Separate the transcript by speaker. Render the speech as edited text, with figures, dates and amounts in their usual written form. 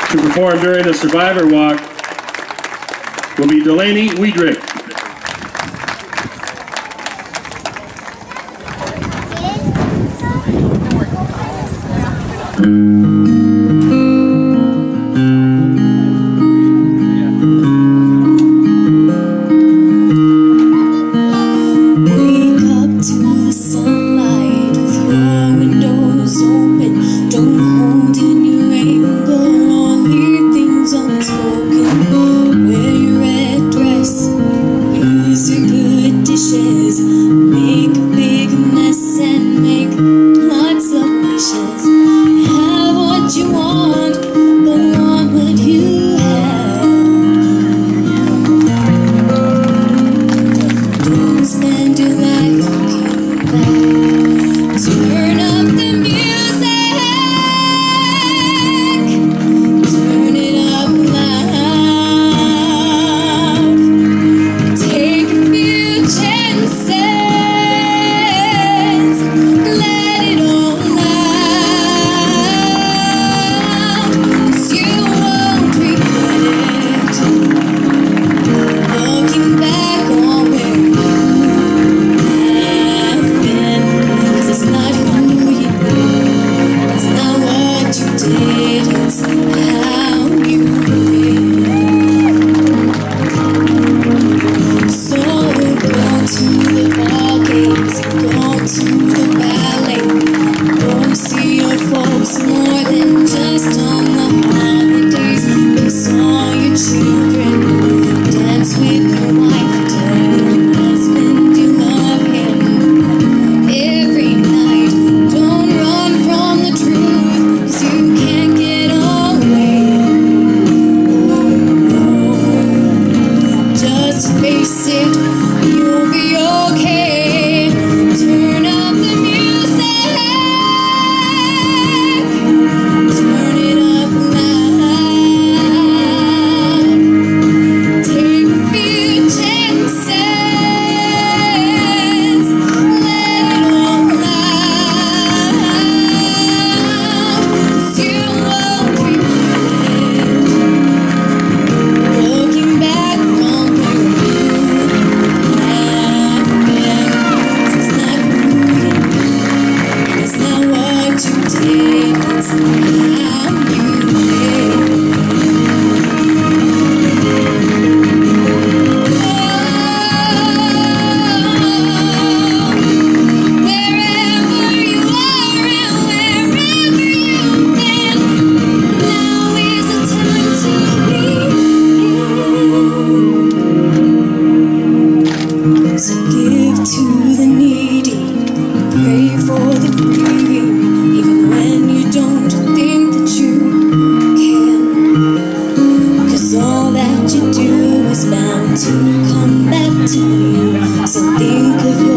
Speaker 1: to perform during the Survivor Walk will be Delaney Weidrich.
Speaker 2: Make a big mess and make lots of wishes. Have what you want, but want what you have. Don't spend your life looking back. Turn up the music. Turn it up loud. Take a few chances. More than just on the holidays. Miss all your children. Dance with your wife. Tell your husband you love him every night. Don't run from the truth, 'cause you can't get away. Oh no. Just face it, you'll be okay. Turn up the music. So give to the needy, pray for the grieving, even when you don't think that you can. 'Cause all that you do is bound to come back to you. So think of